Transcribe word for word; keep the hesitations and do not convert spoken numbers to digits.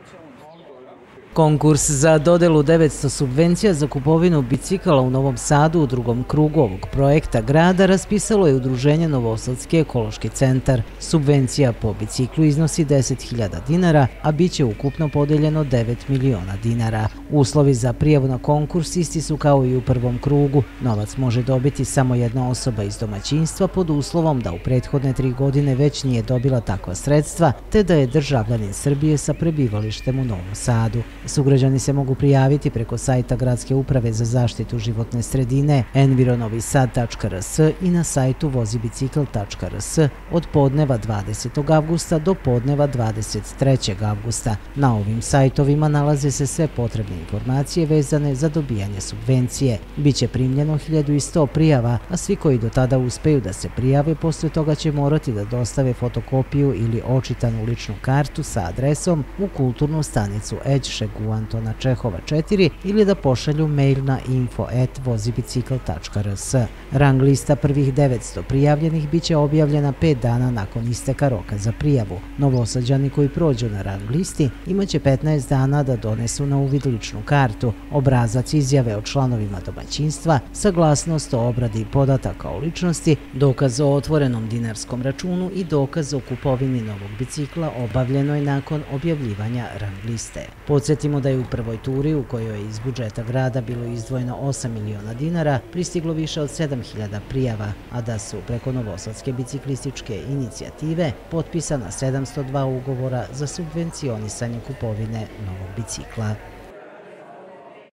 Konkurs za dodelu devetsto subvencija za kupovinu bicikala u Novom Sadu u drugom krugu ovog projekta grada raspisalo je Udruženje Novosadski ekološki centar. Subvencija po biciklu iznosi deset hiljada dinara, a bit će ukupno podeljeno devet miliona dinara. Uslovi za prijavu na konkurs isti su kao i u prvom krugu. Novac može dobiti samo jedna osoba iz domaćinstva pod uslovom da u prethodne tri godine već nije dobila takva sredstva, te da je državljanin Srbije sa prebivalištem u Novom Sadu. Sugrađani se mogu prijaviti preko sajta Gradske uprave za zaštitu životne sredine environovisad tačka r s i na sajtu vozibicikl tačka r s od podneva dvadesetog avgusta do podneva dvadeset trećeg avgusta. Na ovim sajtovima nalaze se sve potrebne informacije vezane za dobijanje subvencije. Biće primljeno hiljadu sto prijava, a svi koji do tada uspeju da se prijave posle toga će morati da dostave fotokopiju ili očitanu ličnu kartu sa adresom u kulturnu stanicu Eđšeg u Antona Čehova četiri ili da pošalju mail na info at vozibicikl tačka r s. Rang lista prvih devetsto prijavljenih biće objavljena pet dana nakon isteka roka za prijavu. Novosađani koji prođu na rang listi imaće petnaest dana da donesu na uvid ličnu kartu, obrazac izjave o članovima domaćinstva, saglasnost o obradi podataka o ličnosti, dokaz o otvorenom dinarskom računu i dokaz o kupovini novog bicikla obavljenoj nakon objavljivanja rang liste. Podsjetimo da je u prvoj turi, u kojoj je iz budžeta grada bilo izdvojeno osam miliona dinara, pristiglo više od sedam hiljada prijava, a da su preko Novosadske biciklističke inicijative potpisana sedamsto dva ugovora za subvencionisanje kupovine novog bicikla.